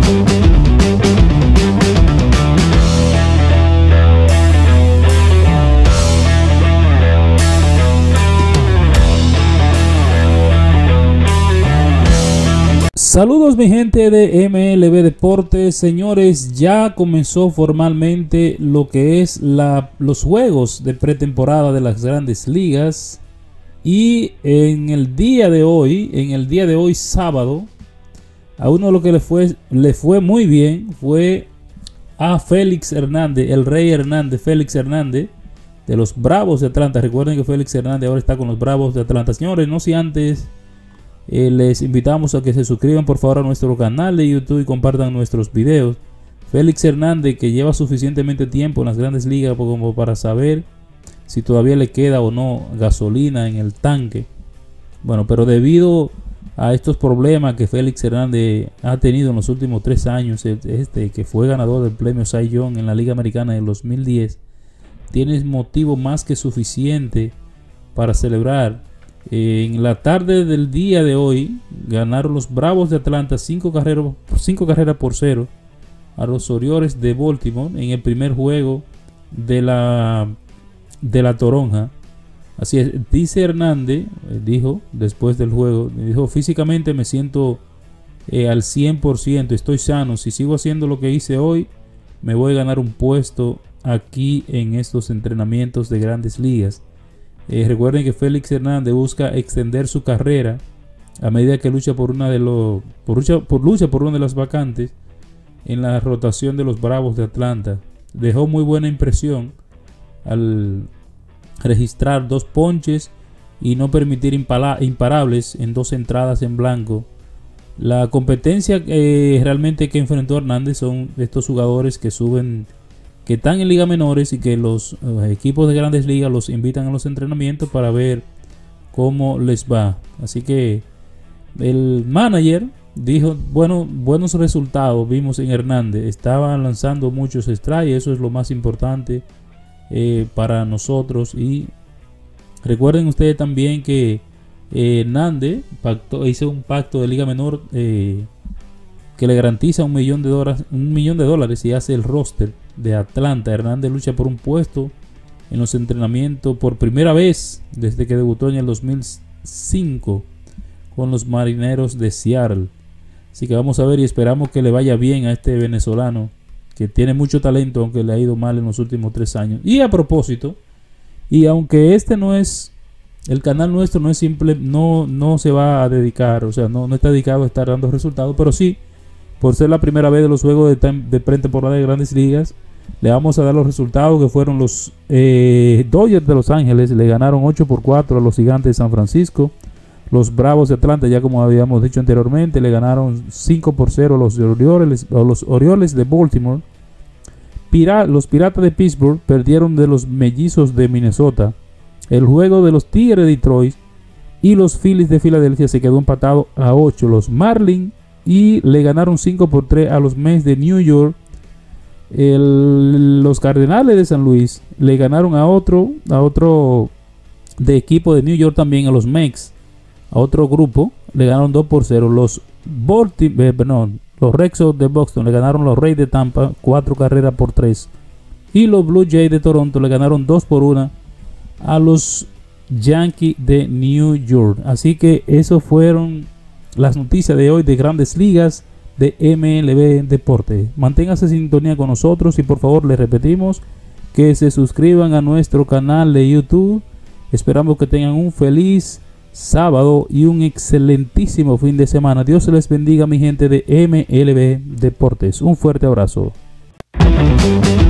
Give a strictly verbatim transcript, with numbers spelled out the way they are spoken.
Saludos mi gente de M L B Deportes. Señores, ya comenzó formalmente lo que es la, los juegos de pretemporada de las grandes ligas. Y en el día de hoy, en el día de hoy sábado, a uno lo que le fue, le fue muy bien fue a Félix Hernández, el Rey Hernández, Félix Hernández de los Bravos de Atlanta. Recuerden que Félix Hernández ahora está con los Bravos de Atlanta. Señores, no si antes... Eh, les invitamos a que se suscriban por favor a nuestro canal de YouTube y compartan nuestros videos. Félix Hernández, que lleva suficientemente tiempo en las grandes ligas como para saber si todavía le queda o no gasolina en el tanque. Bueno, pero debido a estos problemas que Félix Hernández ha tenido en los últimos tres años, este que fue ganador del premio Cy Young en la Liga Americana del dos mil diez, tienes motivo más que suficiente para celebrar. En la tarde del día de hoy ganaron los Bravos de Atlanta cinco carreras, cinco carreras por cero a los Orioles de Baltimore en el primer juego de la, de la Toronja. Así es, dice Hernández, dijo después del juego, dijo: físicamente me siento eh, al cien por ciento, estoy sano, si sigo haciendo lo que hice hoy me voy a ganar un puesto aquí en estos entrenamientos de grandes ligas. Eh, recuerden que Félix Hernández busca extender su carrera a medida que lucha por una de los por lucha por lucha por una de las vacantes en la rotación de los Bravos de Atlanta. Dejó muy buena impresión al registrar dos ponches y no permitir imparables en dos entradas en blanco. La competencia eh, realmente que enfrentó Hernández son estos jugadores que suben, que están en ligas menores y que los uh, equipos de grandes ligas los invitan a los entrenamientos para ver cómo les va. Así que el manager dijo: bueno, buenos resultados vimos en Hernández, estaba lanzando muchos strikes, eso es lo más importante eh, para nosotros. Y recuerden ustedes también que eh, Hernández pactó, hizo un pacto de liga menor eh, que le garantiza un millón de dólares, un millón de dólares si hace el roster de Atlanta. Hernández lucha por un puesto en los entrenamientos por primera vez desde que debutó en el dos mil cinco con los Marineros de Seattle. Así que vamos a ver y esperamos que le vaya bien a este venezolano que tiene mucho talento, aunque le ha ido mal en los últimos tres años. Y a propósito, y aunque este no es el canal nuestro, no es simple, no, no se va a dedicar, o sea, no, no está dedicado a estar dando resultados, pero sí, por ser la primera vez de los juegos de, de pretemporada de grandes ligas, le vamos a dar los resultados que fueron los eh, Dodgers de Los Ángeles. Le ganaron ocho por cuatro a los Gigantes de San Francisco. Los Bravos de Atlanta, ya como habíamos dicho anteriormente, le ganaron cinco por cero a los Orioles, a los Orioles de Baltimore. Pira, los Piratas de Pittsburgh perdieron de los Mellizos de Minnesota. El juego de los Tigres de Detroit y los Phillies de Filadelfia se quedó empatado a ocho. Los Marlins y le ganaron cinco por tres a los Mets de New York. El, los Cardenales de San Luis le ganaron a otro a otro de equipo de New York también, a los Mets, a otro grupo, le ganaron dos por cero. Los Baltimore, eh, perdón, los Red Sox de Boston le ganaron a los Reyes de Tampa cuatro carreras por tres. Y los Blue Jays de Toronto le ganaron dos por una a los Yankees de New York. Así que eso fueron las noticias de hoy de grandes ligas de M L B Deportes. Manténgase en sintonía con nosotros y por favor les repetimos que se suscriban a nuestro canal de YouTube. Esperamos que tengan un feliz sábado y un excelentísimo fin de semana. Dios les bendiga mi gente de M L B Deportes. Un fuerte abrazo.